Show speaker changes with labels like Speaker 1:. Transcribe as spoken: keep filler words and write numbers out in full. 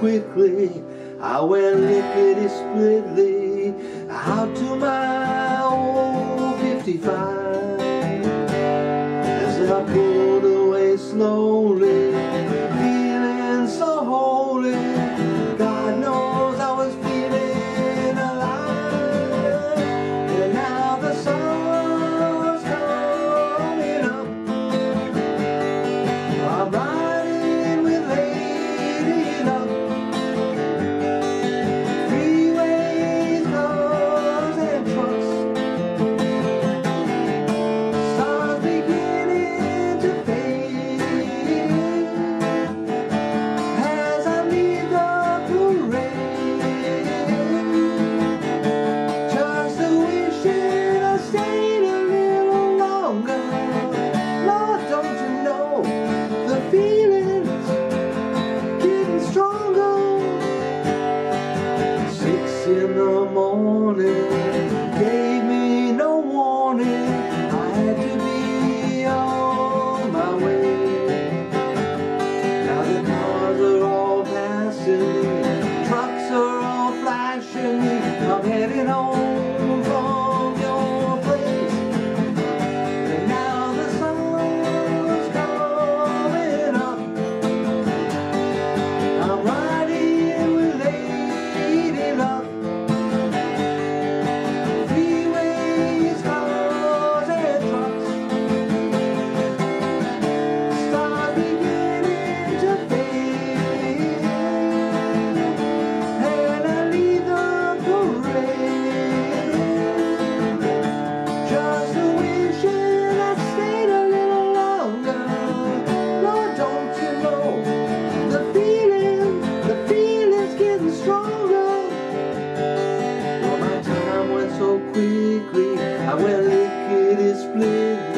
Speaker 1: quickly. I went lickety-splitly out to my old fifty-five. As I pulled away slowly, feeling so holy, God knows I was feeling alive. And now the sun's coming up, I'm riding with lady luck. Freeways, cars and trucks, stars beginning to fade as I leave the parade. Just a wishing I stayed a little longer. Lord, don't you know the feeling's getting stronger. Six in the morning gave me no warning. I had to be on my way. Now the cars are all passing me, trucks are all flashing me. I'm heading home from your place. And now the sun's coming up, I'm riding with lady luck. Freeways, cars and trucks, stars beginning to fade, and I lead the parade. Just a wishing I stayed a little longer. Lord, don't you know the feeling, the feeling's getting stronger. Well, my time went so quickly, I went lickety-split.